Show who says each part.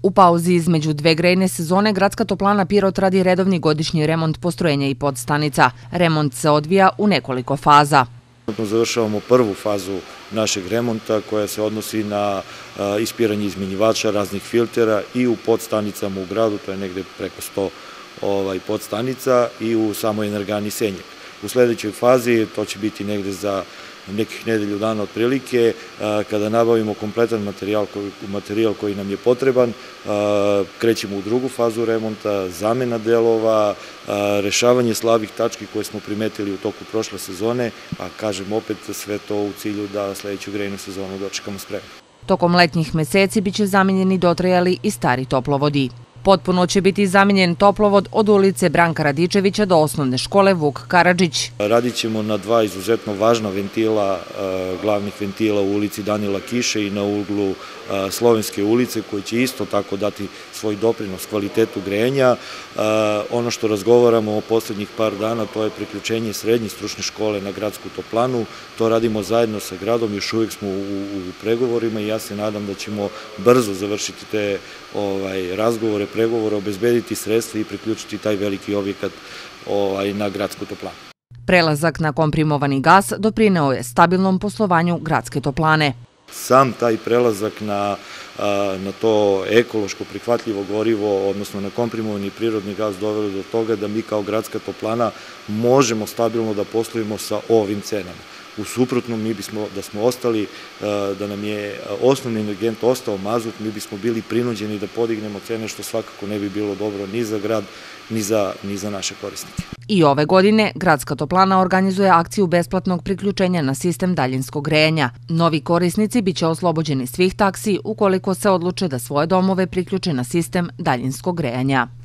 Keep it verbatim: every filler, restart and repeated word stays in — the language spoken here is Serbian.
Speaker 1: U pauzi između dve grejne sezone Gradska toplana Pirot radi redovni godišnji remont postrojenja i podstanica. Remont se odvija u nekoliko faza.
Speaker 2: Završavamo prvu fazu našeg remonta koja se odnosi na ispiranje izmenjivača, raznih filtera i u podstanicama u gradu, to je negde preko sto podstanica, i u samoj energani Senjak. U sledećoj fazi, to će biti negde za nekih nedelju dana otprilike, kada nabavimo kompletan materijal, materijal koji nam je potreban, krećemo u drugu fazu remonta, zamena delova, rešavanje slabih tački koje smo primetili u toku prošle sezone, a kažem opet sve to u cilju da sledeću grejnu sezonu dočekamo spremno.
Speaker 1: Tokom letnjih meseci biće zamenjeni dotrajali i stari toplovodi. Potpuno će biti zamenjen toplovod od ulice Branka Radičevića do osnovne škole Vuk Karadžić.
Speaker 2: Radit ćemo na dva izuzetno važna ventila, glavnih ventila u ulici Danila Kiše i na uglu Slovenske ulice, koji će isto tako dati svoj doprinos kvalitetu grejanja. Ono što razgovaramo o poslednjih par dana, to je priključenje srednje stručne škole na Gradsku toplanu. To radimo zajedno sa gradom, još uvijek smo u pregovorima i ja se nadam da ćemo brzo završiti te razgovore, pregovore, obezbediti sredstva i priključiti taj veliki objekat na Gradsku toplanu.
Speaker 1: Prelazak na komprimovani gas doprineo je stabilnom poslovanju Gradske toplane.
Speaker 2: Sam taj prelazak na to ekološko prihvatljivo gorivo, odnosno na komprimovani prirodni gas, doveli do toga da mi kao Gradska toplana možemo stabilno da poslujemo sa ovim cenama. U suprotnom, mi bismo, da smo ostali, da nam je osnovni energent ostao mazut, mi bismo bili prinuđeni da podignemo cene, što svakako ne bi bilo dobro ni za grad, ni za naše korisnike.
Speaker 1: I ove godine Gradska toplana organizuje akciju besplatnog priključenja na sistem daljinskog grejanja. Novi korisnici biće oslobođeni svih taksi ukoliko se odluče da svoje domove priključe na sistem daljinskog grejanja.